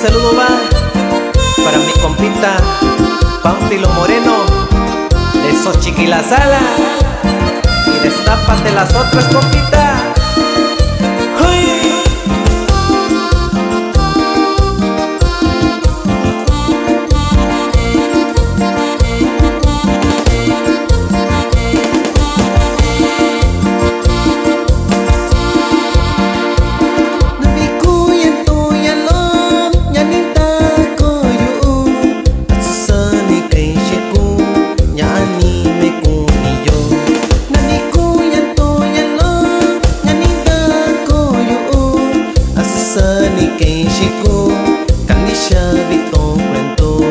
saludo va para mi compita Pánfilo Moreno de Xochiquila Sala. Y destápate las otras, compita. ¡Uy! Ni quem chegou, carne chave tom cuento.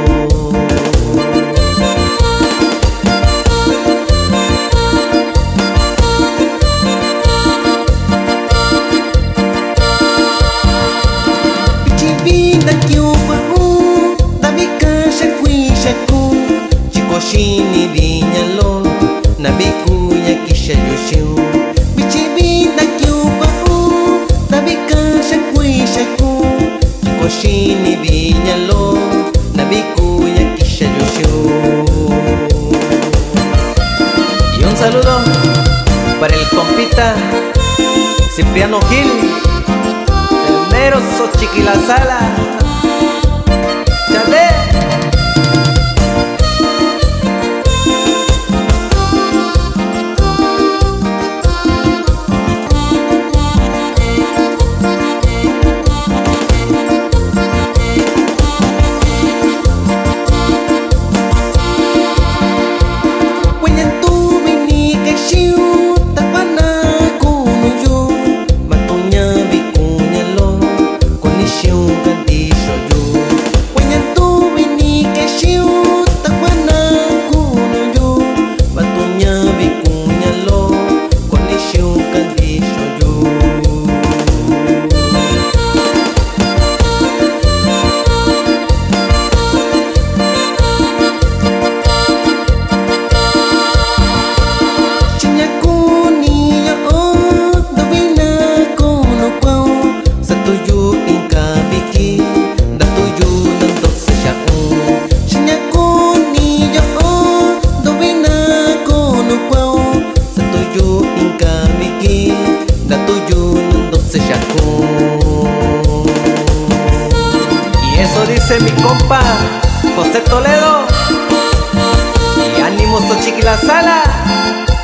Pichivina que o baú da bicacha cuichacu, chicochini vinha lo na bicuia que chayuchiu. Pichivina que o baú da bicacha cuichacu, chicochini vinha lo na bicuia que chayuchiu. Y un saludo para el compita Cipriano Gil, el mero Xochiquila Sala. ¡Chale! Y eso dice mi compa José Toledo. Y ánimo Xochiquila Sala.